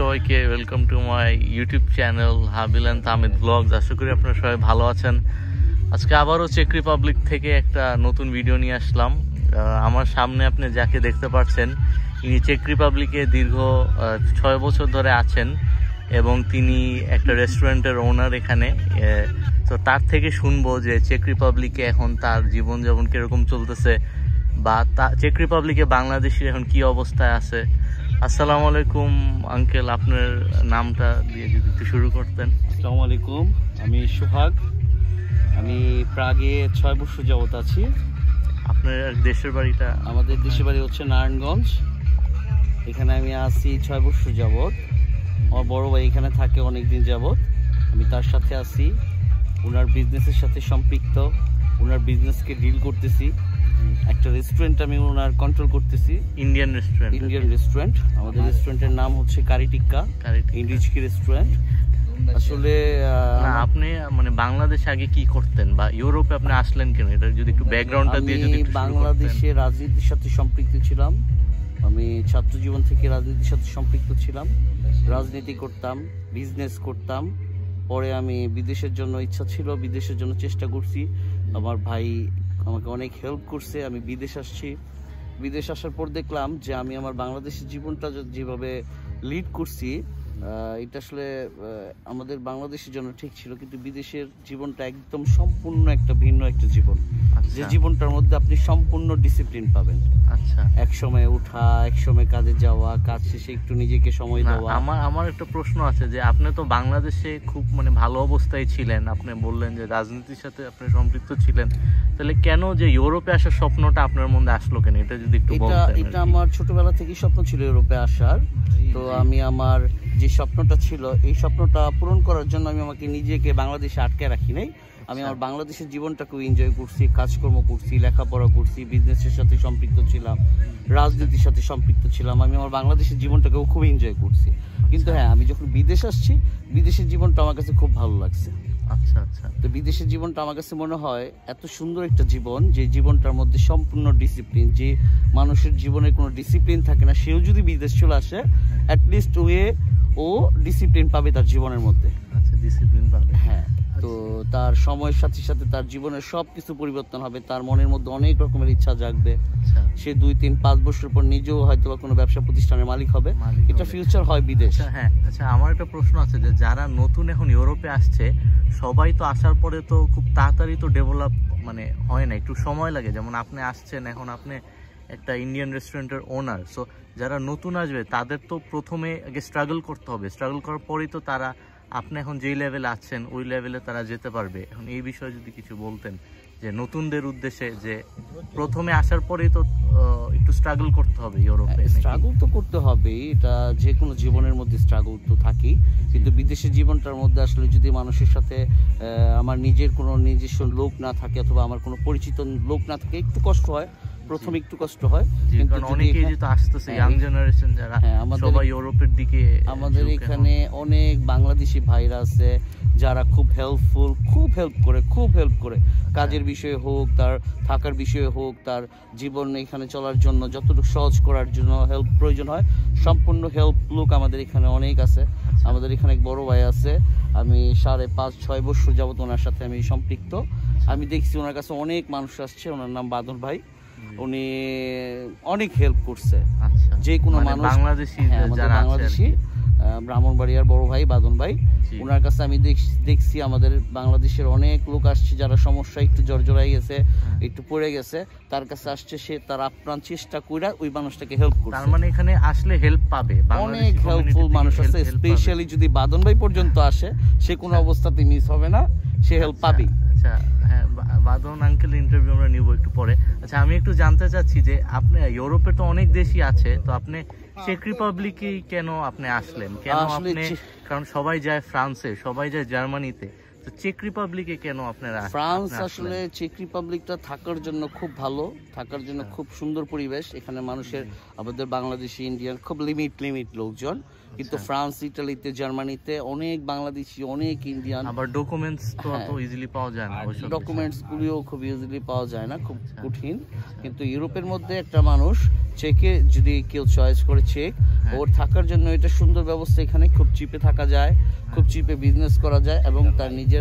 সবাইকে welcome to my YouTube channel Habil and Tamid vlogs. আশা করি আপনারা সবাই ভালো আছেন। আজকে আবারও চেক রিপাবলিক থেকে একটা নতুন ভিডিও নিয়ে আসলাম। আমার সামনে আপনি যাকে দেখতে পাচ্ছেন, ইনি চেক রিপাবলিকে দীর্ঘ 6 বছর ধরে আছেন এবং তিনি একটা রেস্টুরেন্টের ওনার এখানে। তো তার থেকে শুনবো যে চেক রিপাবলিকে এখন তার জীবনযাপন কিরকম চলতেছে, বা চেক রিপাবলিকে বাংলাদেশের এখন কি অবস্থায় আছে। আসসালামু আলাইকুম আঙ্কেল, আপনার নামটা দিয়ে যদি একটু শুরু করতেন। আসসালামু আলাইকুম, আমি সোহাগ। আমি প্রাগে 6 বছর যাবত আছি। আপনার দেশের বাড়িটা? আমাদের দেশের বাড়ি হচ্ছে নারায়ণগঞ্জ। এখানে আমি আছি 6 বছর যাবত। আমার বড় ভাই এখানে থাকে অনেকদিন যাবত। আমি তার সাথে আছি, ওনার বিজনেসের সাথে সম্পৃক্ত, ওনার বিজনেসকে ডিল করতেছি। একটা রেস্টুরেন্ট আমি ওনার কন্ট্রোল করতেছি, ইন্ডিয়ান রেস্টুরেন্ট। আমাদের রেস্টুরেন্টের নাম হচ্ছে কারি টিক্কা ইন্ডিজকি রেস্টুরেন্ট। আসলে আপনি মানে বাংলাদেশে আগে কি করতেন বা ইউরোপে আপনি আসলেন কেন, এটা যদি একটু ব্যাকগ্রাউন্ডটা দিয়ে যদি একটু। বাংলাদেশে রাজনীতির সাথে সম্পৃক্ত ছিলাম। আমি ছাত্র জীবন থেকে রাজনীতির সাথে সম্পৃক্ত ছিলাম। রাজনীতি করতাম, বিজনেস করতাম। পরে আমি বিদেশের জন্য ইচ্ছা ছিল, বিদেশের জন্য চেষ্টা করছি। আমার ভাই আমাকে অনেক হেল্প করছে। আমি বিদেশ আসছি। বিদেশ আসার পর দেখলাম যে আমি আমার বাংলাদেশের জীবনটা যেভাবে লিড করছি, এটা আসলে আমাদের বাংলাদেশের জন্য ঠিক ছিল, কিন্তু বিদেশের জীবনটা একদম সম্পূর্ণ একটা ভিন্ন একটা জীবন। যে জীবনটার মধ্যে আপনি সম্পূর্ণ ডিসিপ্লিন পাবেন। আচ্ছা, এক সময় উঠা, এক সময় কাজে যাওয়া, কাজ শেষে একটু নিজেকে সময় দেওয়া। আমার একটা প্রশ্ন আছে যে আপনি তো বাংলাদেশে খুব মানে ভালো অবস্থায় ছিলেন, আপনি বললেন যে রাজনীতির সাথে আপনি সম্পৃক্ত ছিলেন, তাহলে কেন যে ইউরোপে আসার স্বপ্নটা আপনার মধ্যে আসলো কেন, এটা যদি একটু বলতেন। এটা আমার ছোটবেলা থেকেই স্বপ্ন ছিল ইউরোপে আসার। তো আমি আমার যে স্বপ্নটা ছিল, এই স্বপ্নটা পূরণ করার জন্য আমি আমাকে নিজেকে বাংলাদেশে আটকে রাখি নাই। আমি আমার বাংলাদেশের জীবনটাকেও এনজয় করছি, কাজকর্ম করছি, লেখাপড়া করছি, বিজনেসের সাথে সম্পৃক্ত ছিলাম, রাজনীতির সাথে সম্পৃক্ত ছিলাম। আমি আমার বাংলাদেশের জীবনটাকেও খুব এনজয় করছি। কিন্তু হ্যাঁ, আমি যখন বিদেশ আসছি, বিদেশের জীবনটা আমার কাছে খুব ভালো লাগছে। আচ্ছা আচ্ছা। তো বিদেশের জীবনটা আমার কাছে মনে হয় এত সুন্দর একটা জীবন, যে জীবনটার মধ্যে সম্পূর্ণ ডিসিপ্লিন। যে মানুষের জীবনে কোনো ডিসিপ্লিন থাকে না, সেও যদি বিদেশ চলে আসে, অ্যাটলিস্ট ও ডিসিপ্লিন পাবে তার জীবনের মধ্যে। আচ্ছা, ডিসিপ্লিন পাবে। হ্যাঁ, তো তার সময়ের সাথে সাথে তার জীবনের সবকিছু পরিবর্তন হবে। তার মনের মধ্যে অনেক রকমের ইচ্ছা জাগবে। সে 2, 3, 5 বছর পর নিজেও হয়তো কোনো ব্যবসা প্রতিষ্ঠানের মালিক হবে। এটা ফিউচার হয় বিদেশ। হ্যাঁ, আচ্ছা, আমার একটা প্রশ্ন আছে যে যারা নতুন এখন ইউরোপে আসছে, সবাই তো আসার পরে তো খুব তাড়াতাড়ি তো ডেভেলপ মানে হয় না, একটু সময় লাগে। যেমন আপনি আসছেন, এখন আপনি একটা ইন্ডিয়ান রেস্টুরেন্টের ওনার। সো যারা নতুন আসবে তাদের তো প্রথমে আগে স্ট্রাগল করতে হবে। স্ট্রাগল করার পরেই তো তারা, আপনি এখন যেই লেভেলে আছেন ওই লেভেলে তারা যেতে পারবে। এখন এই বিষয়ে যদি কিছু বলতেন যে নতুনদের উদ্দেশ্যে, যে প্রথমে আসার পরেই তো একটু স্ট্রাগল করতে হবে ইউরোপে। স্ট্রাগল তো করতে হবে, এটা যে কোনো জীবনের মধ্যে স্ট্রাগল তো থাকেই। কিন্তু বিদেশের জীবনটার মধ্যে আসলে যদি মানুষের সাথে আমার নিজের কোনো নিজস্ব লোক না থাকে, অথবা আমার কোনো পরিচিত লোক না থাকে, একটু কষ্ট হয়। প্রথমে একটু কষ্ট হয়, কিন্তু অনেকেই যেহেতু আসতেছে, ইয়াং জেনারেশন যারা, সবাই ইউরোপের দিকে। আমাদের এখানে অনেক বাংলাদেশি ভাইরা আছে যারা খুব হেল্পফুল, খুব হেল্প করে কাজের বিষয়ে হোক, তার থাকার বিষয়ে হোক, তার জীবন এখানে চলার জন্য যতটুকু সহজ করার জন্য হেল্প প্রয়োজন হয়, সম্পূর্ণ হেল্প লোক আমাদের এখানে অনেক আছে। আমাদের এখানে এক বড় ভাই আছে, আমি 5.5-6 বছর যাবত ওনার সাথে আমি সম্পৃক্ত। আমি দেখছি ওনার কাছে অনেক মানুষ আসছে। ওনার নাম বাদন ভাই। উনি অনেক হেল্প করছে যে কোনো মানুষ, বাংলাদেশি ব্রাহ্মণবাড়িয়ার বড় ভাই বাদন ভাই। ওনার কাছে আমি দেখছি আমাদের বাংলাদেশের অনেক লোক আসছে যারা সমস্যা একটু জর্জরাই গেছে, একটু পড়ে গেছে, তার কাছে আসছে। সে তার আপ্রাণ চেষ্টা করে ওই মানুষটাকে হেল্প করছে। তার মানে এখানে আসলে হেল্প পাবে, অনেক হেল্পফুল মানুষ আছে। স্পেশালি যদি বাদন ভাই পর্যন্ত আসে, সে কোনো অবস্থাতে মিস হবে না, সে হেল্প পাবে। আচ্ছা, হ্যাঁ, বাদন আঙ্কেল ইন্টারভিউ আমরা নিব একটু পরে। আচ্ছা, আমি একটু জানতে চাচ্ছি যে আপনি ইউরোপে তো অনেক দেশই আছে, তো আপনি চেক রিপাবলিকে কেন আপনি আসলেন? কেন আপনি, কারণ সবাই যায় ফ্রান্সে, সবাই যায় জার্মানিতে, তো চেক রিপাবলিকে কেন আপনারা? ফ্রান্স আসলে চেক রিপাবলিকটা থাকার জন্য খুব ভালো, থাকার জন্য খুব সুন্দর পরিবেশ। এখানে মানুষের, আমাদের বাংলাদেশি, ইন্ডিয়ান খুব লিমিট লোকজন। কিন্তু ফ্রান্স, ইটালিতে, জার্মানিতে অনেক বাংলাদেশি, অনেক ইন্ডিয়ান। আবার ডকুমেন্টস তো অত ইজিলি পাওয়া যায় না, ওইসব ডকুমেন্টস গুলিও খুব ইজিলি পাওয়া যায় না, খুব কঠিন। কিন্তু ইউরোপের মধ্যে একটা মানুষ চেকে যদি কেউ চয়েস করে চেক, ওর থাকার জন্য এটা সুন্দর ব্যবস্থা। এখানে খুব চিপে থাকা যায়, খুব চিপে বিজনেস করা যায়, এবং তার নিজের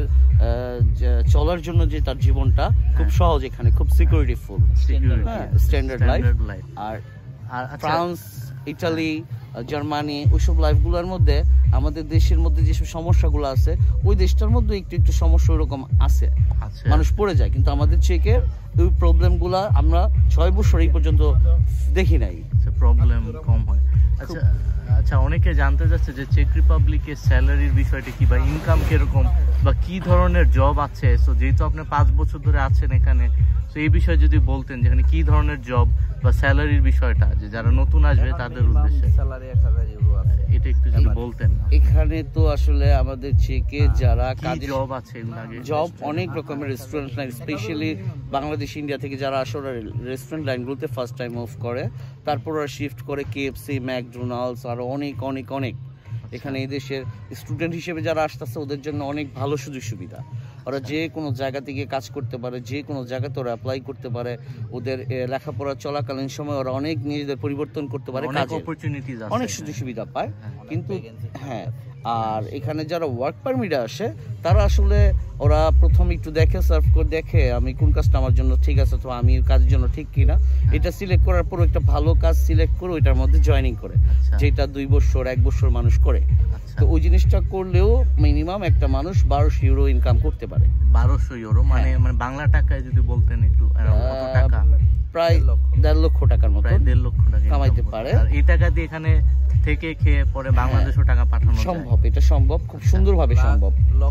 চলার জন্য যে তার জীবনটা খুব সহজ, এখানে খুব সিকিউরিটি ফুল, স্ট্যান্ডার্ড লাইফ। আর ফ্রান্স, ইটালি, জার্মানি ওইসব লাইফগুলোর মধ্যে আমাদের দেশের মধ্যে যেসব সমস্যাগুলো আছে, ওই দেশটার মধ্যে একটু একটু সমস্যা ওরকম আছে, মানুষ পড়ে যায়। কিন্তু আমাদের চেকের ওই প্রবলেমগুলো আমরা 6 বছর এই পর্যন্ত দেখি নাই, প্রবলেম কম হয়। আচ্ছা আচ্ছা, অনেকে জানতে চাচ্ছে যে চেক রিপাবলিকের স্যালারির বিষয়টা কি, বা ইনকাম কিরকম, বা কি ধরনের জব আছে। সো যেহেতু আপনি 5 বছর ধরে আছেন এখানে, তো এই বিষয়ে যদি বলতেন যেখানে কি ধরনের জব বা স্যালারির বিষয়টা, যে যারা নতুন আসবে তাদের উদ্দেশ্যে স্যালারি 1000 ইউরো আছে, এটা একটু যদি বলতেন। এখানে তো আসলে আমাদের চেকে যারা কাজে জব আছে, এগুলো আগে জব অনেক রকমের restaurant line, specially Bangladesh, India থেকে যারা আসলে ওরা রেস্টুরেন্ট লাইনগুলোতে ফার্স্ট টাইম মুভ করে, তারপর ওরা শিফট করে কেএফসি, ম্যাকডোনাল্ডস, আরো অনেক অনেক অনেক। এখানে এই দেশের স্টুডেন্ট হিসেবে যারা আসতেছে ওদের জন্য অনেক ভালো সুযোগ সুবিধা। ওরা যে কোনো জায়গা থেকে কাজ করতে পারে, যে কোনো জায়গাতে ওরা অ্যাপ্লাই করতে পারে। ওদের লেখাপড়া চলাকালীন সময় ওরা অনেক নিজেদের পরিবর্তন করতে পারে, অনেক সুযোগ সুবিধা পায়। কিন্তু হ্যাঁ, আর এখানে যারা ওয়ার্ক পারমিটে আসে তারা আসলে ওরা প্রথম একটু দেখে, সার্ভ করে দেখে আমি কোন কাজটা আমার জন্য ঠিক আছে, তো আমি কাজের জন্য ঠিক কিনা, এটা সিলেক্ট করার পর একটা ভালো কাজ সিলেক্ট করে ওইটার মধ্যে জয়েনিং করে, যেটা 2 বছর 1 বছর মানুষ করে। তো ওই জিনিসটা করলেও মিনিমাম একটা মানুষ 1200 ইউরো ইনকাম করতে পারে। 1200 ইউরো মানে বাংলা টাকায় যদি বলতেন একটু, কত টাকা? প্রায় 1.5 লক্ষ টাকার মতো, প্রায় 1.5 লক্ষ টাকা কামাইতে পারে। আর এই টাকা দিয়ে এখানে থেকে খেয়ে পরে বাংলাদেশও টাকা পাঠানো সম্ভব, এটা সম্ভব, খুব সুন্দরভাবে সম্ভব।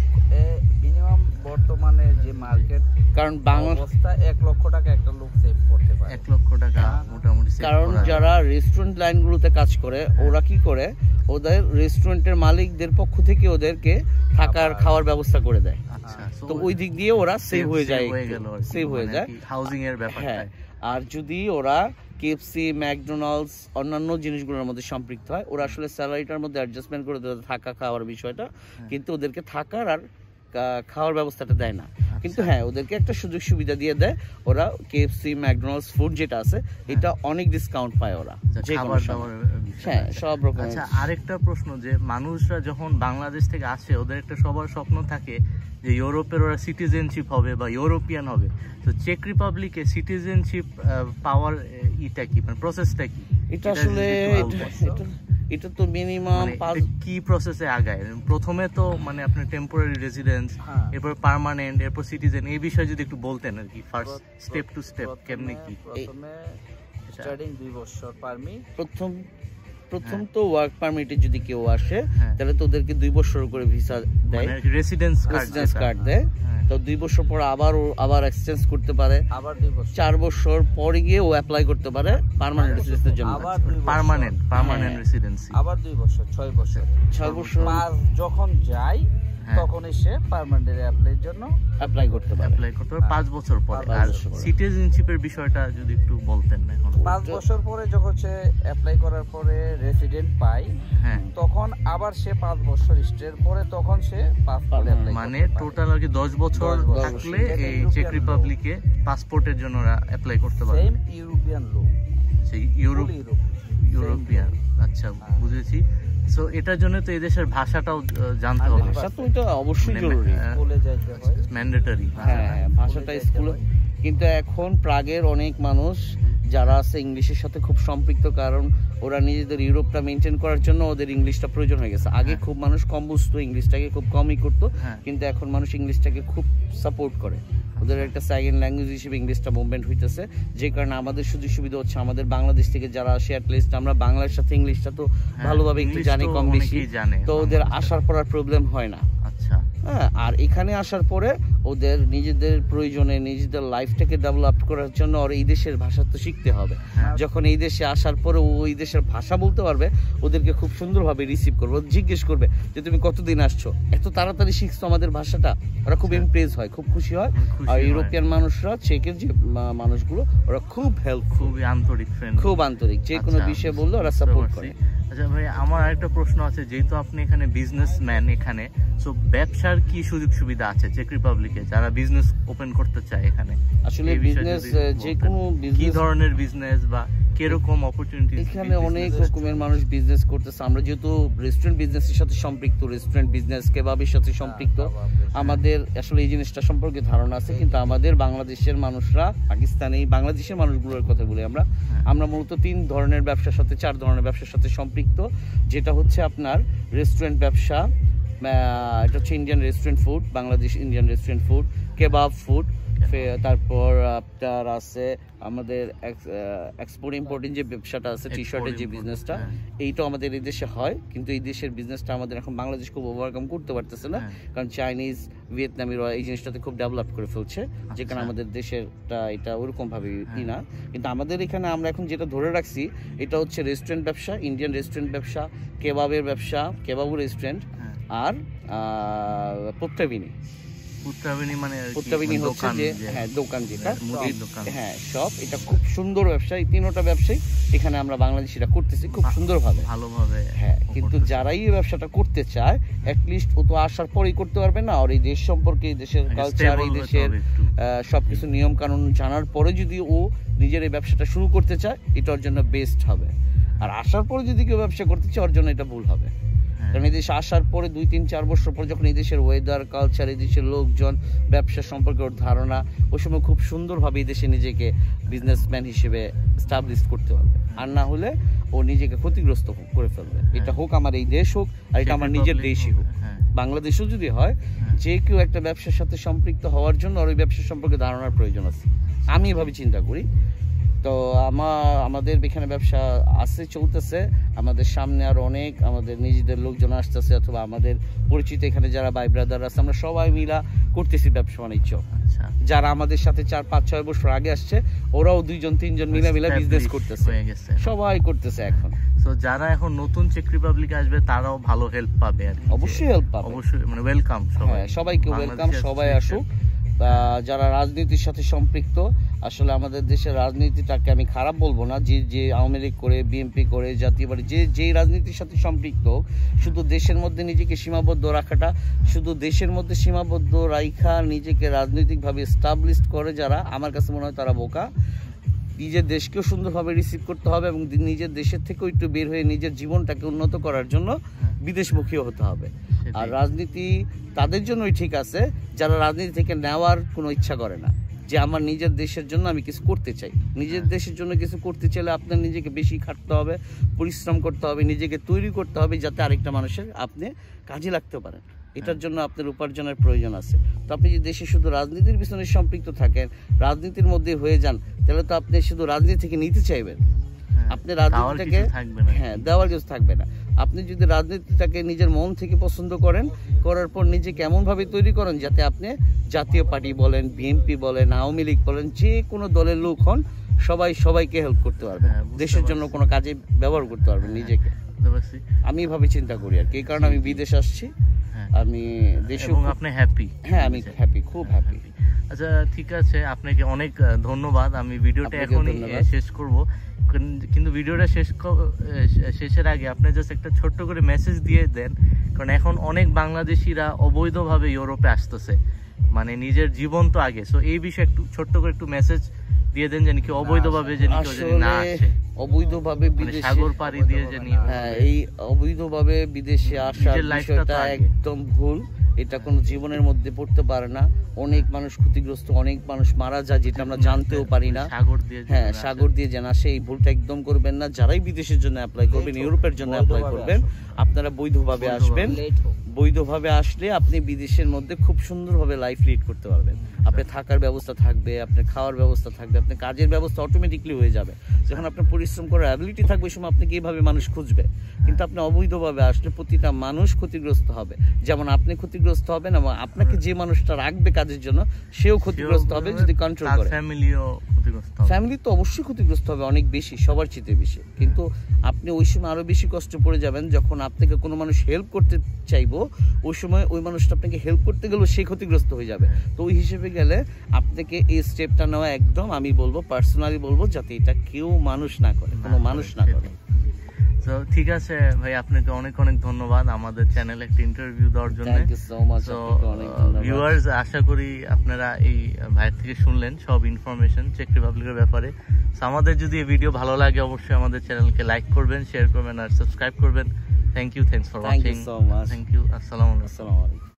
মিনিমাম বর্তমানে যে মার্কেট, কারণ বাংলা অবস্থা 1 লক্ষ টাকা একটা লোক সেভ করতে পারে, 1 লক্ষ টাকা মোটামুটি। কারণ যারা রেস্টুরেন্ট লাইনগুলোতে কাজ করে ওরা কি করে, ওদের রেস্টুরেন্টের মালিকদের পক্ষ থেকে ওদেরকে থাকার খাওয়ার ব্যবস্থা করে দেয়। তো ওই দিক দিয়ে ওরা সেভ হয়ে যায়, সেভ হয়ে যায় হাউজিং এর ব্যাপারটা। আর যদি ওরা কেএফসি, ম্যাকডোনাল্ডস অন্যান্য জিনিসগুলোর মধ্যে সম্পৃক্ত হয়, ওরা আসলে স্যালারিটার মধ্যে অ্যাডজাস্টমেন্ট করে দেয় থাকা খাওয়ার বিষয়টা, কিন্তু ওদেরকে থাকার আর খাওয়ার ব্যবস্থাটা দেয় না। কিন্তু হ্যাঁ, ওদেরকে একটা সুযোগ সুবিধা দিয়ে দেয়, ওরা কেএফসি, ম্যাকডোনাল্ডস ফুড যেটা আছে এটা অনেক ডিসকাউন্ট পায় ওরা, যে কোনো সময়। হ্যাঁ, সব রকম। আচ্ছা, আরেকটা প্রশ্ন, যে মানুষরা যখন বাংলাদেশ থেকে আসে ওদের একটা সবার স্বপ্ন থাকে যে ইউরোপের ওরা সিটিজেনশিপ হবে বা ইউরোপিয়ান হবে। তো চেক রিপাবলিকে সিটিজেনশিপ পাওয়ার এটা কি, মানে প্রসেসটা কি? এটা আসলে এটা তো মিনিমাম কি প্রসেসে আগায়? প্রথমে তো মানে আপনার টেম্পোরারি রেসিডেন্স, এরপর পার্মানেন্ট, এরপর সিটিজেন, এই বিষয়ে যদি একটু বলতেন আর কি, ফার্স্ট স্টেপ টু স্টেপ কেমনে কি? প্রথমে স্টার্টিং 2 বছর পারমিট, প্রথম তো ওয়ার্ক পারমিটে যদি কেউ আসে তাহলে তো ওদেরকে 2 বছর করে ভিসা দেয়, রেসিডেন্স কার্ড দেয়। তো 2 বছর পর আবার এক্সচেঞ্জ করতে পারে, আবার 2 বছর, 4 বছর পরে গিয়ে ও অ্যাপ্লাই করতে পারে পার্মানেন্ট রেসিডেন্সের জন্য, আবার পার্মানেন্ট রেসিডেন্সি, আবার 2 বছর, 6 বছর যখন যায় তখন এসে পার্মানেন্ট অ্যাপ্লাইয়ের জন্য অ্যাপ্লাই করতে পারে, 5 বছর পরে। আর সিটিজেনশিপের বিষয়টা যদি একটু বলতেন। এখন 5 বছর পরে যখন সে অ্যাপ্লাই করার পরে রেসিডেন্ট পায়, তখন আবার সে 5 বছর স্টের পরে তখন সে পাসপোর্ট অ্যাপ্লাই, মানে টোটাল আর কি 10 বছর থাকলে এই চেক রিপাবলিকে পাসপোর্টের জন্য অ্যাপ্লাই করতে পারে। সেম ইউরোপিয়ান লো, সেই ইউরোপিয়ান। আচ্ছা, বুঝেছি। সো এটার জন্য তো এই দেশের ভাষাটাও জানতে হবে। ভাষা তো এটা অবশ্যই জরুরি, স্কুলে যাইতে হয়, ম্যান্ডেটরি। হ্যাঁ, ভাষাটা স্কুলে। কিন্তু এখন প্রাগের অনেক মানুষ যারা আছে ইংলিশের সাথে খুব সম্পৃক্ত, কারণ ওরা নিজেদের ইউরোপটা মেনটেন করার জন্য ওদের ইংলিশটা প্রয়োজন হয়ে গেছে। আগে খুব মানুষ কম বুঝতো, ইংলিশটাকে খুব কমই করতো, কিন্তু এখন মানুষ ইংলিশটাকে খুব সাপোর্ট করে। ওদের একটা সেকেন্ড ল্যাঙ্গুয়েজ হিসেবে ইংলিশটা মুভমেন্ট হইতেছে, যে কারণে আমাদের সুযোগ সুবিধা হচ্ছে। আমাদের বাংলাদেশ থেকে যারা আসে অ্যাটলিস্ট আমরা বাংলার সাথে ইংলিশটা তো ভালোভাবে একটু জানি, কম বেশি, তো ওদের আসার পর আর প্রবলেম হয় না। আচ্ছা, হ্যাঁ, আর এখানে আসার পরে ওদের নিজেদের প্রয়োজনে নিজেদের লাইফটাকে ডেভেলপ করার জন্য ওর এই দেশের ভাষা তো শিখতে হবে। যখন এই দেশে আসার পরে ওই দেশের ভাষা বলতে পারবে, ওদেরকে খুব সুন্দরভাবে রিসিভ করবে, জিজ্ঞেস করবে যে তুমি কতদিন আসছো, এত তাড়াতাড়ি শিখছো আমাদের ভাষাটা। ওরা খুব ইমপ্রেস হয়, খুব খুশি হয়। আর ইউরোপিয়ান মানুষরা, চেকের যে মানুষগুলো, ওরা খুব হেল্প, খুবই আন্তরিক, খুব আন্তরিক, যে কোনো বিষয়ে বললে ওরা সাপোর্ট করে। আচ্ছা ভাই, আমার আরেকটা প্রশ্ন আছে, যেহেতু আপনি এখানে বিজনেসম্যান, এখানে সো ব্যবসার কি সুযোগ সুবিধা আছে চেক রিপাবলিকে যারা বিজনেস ওপেন করতে চায় এখানে? আসলে বিজনেস, যে কোনো কি বিজনেস, ধরনের বিজনেস বা কিরকম অপরচুনিটি এখানে অনেক রকমের মানুষ বিজনেস করতেছে। আমরা যেহেতু রেস্টুরেন্ট বিজনেসের সাথে সম্পৃক্ত, রেস্টুরেন্ট বিজনেস, কেবাবের সাথে সম্পৃক্ত, আমাদের আসলে এই জিনিসটা সম্পর্কে ধারণা আছে। কিন্তু আমাদের বাংলাদেশের মানুষরা, পাকিস্তানি বাংলাদেশের মানুষগুলোর কথা বলি আমরা মূলত 3 ধরনের ব্যবসার সাথে 4 ধরনের ব্যবসার সাথে সম্পৃক্ত। যেটা হচ্ছে আপনার রেস্টুরেন্ট ব্যবসা, এটা হচ্ছে Indian restaurant food, Bangladesh Indian restaurant food, kebab food. তারপর আপনার আছে আমাদের এক্সপোর্ট ইম্পোর্টিং যে ব্যবসাটা আছে, টি শার্টের যে বিজনেসটা, এইটাও আমাদের এই দেশে হয়। কিন্তু এই দেশের বিজনেসটা আমাদের এখন বাংলাদেশ খুব ওভারকাম করতে পারতেছে না, কারণ চাইনিজ, ভিয়েতনামিরা এই জিনিসটাতে খুব ডেভেলপ করে ফেলছে, যেখানে আমাদের দেশেরটা এটা ওরকম ভাবে না। কিন্তু আমাদের এখানে আমরা এখন যেটা ধরে রাখছি, এটা হচ্ছে রেস্টুরেন্ট ব্যবসা, ইন্ডিয়ান রেস্টুরেন্ট ব্যবসা, কেবাবের ব্যবসা, কেবাবু রেস্টুরেন্ট, আর পুত্রাবিনী হচ্ছে যে দোকান, যেটা হ্যাঁ সব, এটা খুব সুন্দর ব্যবসা। এই 3টা ব্যবসায়ী এখানে আমরা বাংলাদেশিরা করতেছি খুব সুন্দরভাবে, ভালোভাবে। হ্যাঁ, কিন্তু যারাই এই ব্যবসাটা করতে চায়, অ্যাটলিস্ট ও তো আসার পরেই করতে পারবে না, আর এই দেশ সম্পর্কে, এই দেশের কালচার, এই দেশের সবকিছু নিয়ম কানুন জানার পরে যদি ও নিজের এই ব্যবসাটা শুরু করতে চায়, এটার জন্য বেস্ট হবে। আর আসার পরে যদি কেউ ব্যবসা করতে চায়, ওর জন্য এটা ভুল হবে। কারণ এই দেশে আসার পরে 2-3-4 বছর পর যখন এই দেশের ওয়েদার, কালচার, এই দেশের লোকজন, ব্যবসা সম্পর্কে ওর ধারণা, ওই সময় খুব সুন্দরভাবে এই দেশে নিজেকে বিজনেসম্যান হিসেবে স্টাবলিশ করতে পারবে। আর না হলে ও নিজেকে ক্ষতিগ্রস্ত করে ফেলবে। এটা হোক আমার এই দেশ হোক, আর এটা আমার নিজের দেশই হোক, বাংলাদেশও যদি হয়, যে কেউ একটা ব্যবসার সাথে সম্পৃক্ত হওয়ার জন্য আর ওই ব্যবসা সম্পর্কে ধারণার প্রয়োজন আছে, আমি এভাবে চিন্তা করি। তো আমাদের এখানে ব্যবসা আছে, চলতেছে। আমাদের সামনে আর অনেক আমাদের নিজেদের লোকজন আসতেছে, অথবা আমাদের পরিচিত এখানে যারা ভাই ব্রাদার আছে, আমরা সবাই মিলা করতেছি ব্যবসা বাণিজ্য। যারা আমাদের সাথে 4-5-6 বছর আগে আসছে, ওরাও 2-3 মিলা বিজনেস করতেছে, সবাই করতেছে এখন। তো যারা এখন নতুন চেক রিপাবলিকে আসবে, তারাও ভালো হেল্প পাবে আর অবশ্যই হেল্প পাবে, অবশ্যই, মানে ওয়েলকাম সবাইকে ওয়েলকাম, সবাই আসুক। যারা রাজনীতির সাথে সম্পৃক্ত, আসলে আমাদের দেশের রাজনীতিটাকে আমি খারাপ বলবো না, যে আওয়ামী লীগ করে, বিএনপি করে, জাতীয় পার্টি, যেই রাজনীতির সাথে সম্পৃক্ত, শুধু দেশের মধ্যে নিজেকে সীমাবদ্ধ রাখাটা, শুধু দেশের মধ্যে সীমাবদ্ধ রাখা নিজেকে রাজনৈতিকভাবে এস্টাবলিশ করে যারা, আমার কাছে মনে হয় তারা বোকা। নিজের দেশকেও সুন্দরভাবে রিসিভ করতে হবে, এবং নিজের দেশের থেকেও একটু বের হয়ে নিজের জীবনটাকে উন্নত করার জন্য বিদেশমুখী হতে হবে। আর রাজনীতি তাদের জন্যই ঠিক আছে যারা রাজনীতি থেকে নেওয়ার কোনো ইচ্ছা করে না, যে আমার নিজের দেশের জন্য আমি কিছু করতে চাই। নিজের দেশের জন্য কিছু করতে চাইলে আপনার নিজেকে বেশি খাটতে হবে, পরিশ্রম করতে হবে, নিজেকে তৈরি করতে হবে, যাতে আরেকটা মানুষের আপনি কাজে লাগতে পারেন। এটার জন্য আপনার উপার্জনের প্রয়োজন আছে। তো আপনি যদি দেশে শুধু রাজনীতির পিছনে সম্পৃক্ত থাকেন, রাজনীতির মধ্যে হয়ে যান, তাহলে তো আপনি শুধু রাজনীতি থেকে নিতে চাইবেন, আপনি রাজনীতিটাকে দেওয়ার কিছু থাকবে না। আপনি যদি রাজনীতিটাকে নিজের মন থেকে পছন্দ করার পর নিজেকে এমনভাবে তৈরি করেন যাতে আপনি জাতীয় পার্টি বলেন, বিএনপি বলেন, আওয়ামী লীগ বলেন, যে কোনো দলের লোক হন, সবাইকে হেল্প করতে পারবেন, দেশের জন্য কোনো কাজে ব্যবহার করতে পারবেন নিজেকে। আমি এভাবে চিন্তা করি আর কি, এই কারণে আমি বিদেশ আসছি। আমি দেশে, এবং আপনি হ্যাপি? হ্যাঁ, আমি হ্যাপি, খুব হ্যাপি। আচ্ছা, ঠিক আছে, আপনাকে অনেক ধন্যবাদ। আমি ভিডিওটা এখনই শেষ করব, কিন্তু ভিডিওটা শেষের আগে আপনি জাস্ট একটা ছোট্ট করে মেসেজ দিয়ে দেন, কারণ এখন অনেক বাংলাদেশিরা অবৈধভাবে ইউরোপে আসতেছে, মানে নিজের জীবন তো আগে। সো এই বিষয়ে একটু ছোট্ট করে একটু মেসেজ দিয়ে দেন, যেন কি অবৈধভাবে না আসে, অবৈধভাবে বিদেশে সাগর পাড়ি দিয়ে এই অবৈধভাবে বিদেশে আসার বিষয়টা একদম ভুল। এটা কোনো জীবনের মধ্যে পড়তে পারে না। অনেক মানুষ ক্ষতিগ্রস্ত, অনেক মানুষ মারা যায়, যেটা আমরা জানতেও পারি না। সাগর দিয়ে যেন আসে, এই ভুলটা একদম করবেন না। যারাই বিদেশের জন্য অ্যাপ্লাই করবেন, ইউরোপের জন্য অ্যাপ্লাই করবেন, আপনারা বৈধভাবে আসবেন। বৈধভাবে আসলে আপনি বিদেশের মধ্যে খুব সুন্দরভাবে লাইফ লিড করতে পারবেন। আপনার থাকার ব্যবস্থা থাকবে, আপনার খাওয়ার ব্যবস্থা থাকবে, আপনার কাজের ব্যবস্থা অটোমেটিকলি হয়ে যাবে। যখন আপনার পরিশ্রম করার অ্যাবিলিটি থাকবে, ওই সময় আপনাকে এইভাবে মানুষ খুঁজবে। কিন্তু আপনি অবৈধভাবে আসলে প্রতিটা মানুষ ক্ষতিগ্রস্ত হবে। যেমন আপনি ক্ষতিগ্রস্ত হবেন, এবং আপনাকে যে মানুষটা রাখবে কাজের জন্য, সেও ক্ষতিগ্রস্ত হবে যদি কন্ট্রোল করে। ফ্যামিলি তো অবশ্যই ক্ষতিগ্রস্ত হবে, অনেক বেশি, সবার চেয়ে বেশি। কিন্তু আপনি ওই সময় আরো বেশি কষ্ট পড়ে যাবেন যখন আপনাকে কোনো মানুষ হেল্প করতে চাইবো, ওই সময় ওই মানুষটা আপনাকে হেল্প করতে গেলেও সে ক্ষতিগ্রস্ত হয়ে যাবে। তো ওই হিসেবে গেলে আপনাকে এই স্টেপটা নেওয়া একদম, আমি বলবো, পার্সোনালি বলবো, যাতে এটা কেউ মানুষ না করে, কোনো মানুষ না করে। তো ঠিক আছে ভাই, আপনাকে অনেক অনেক ধন্যবাদ আমাদের চ্যানেলে একটা ইন্টারভিউ দেওয়ার জন্য। Thank you so much. তো ভিউয়ার্স, আশা করি আপনারা এই ভাইয়ের থেকে শুনলেন সব ইনফরমেশন চেক রিপাবলিকের ব্যাপারে। তো আমাদের যদি এই ভিডিও ভালো লাগে অবশ্যই আমাদের চ্যানেলকে লাইক করবেন, শেয়ার করবেন আর সাবস্ক্রাইব করবেন। Thank you, thanks for watching. So much. Thank you. আসসালামু আলাইকুম। আসসালামু আলাইকুম।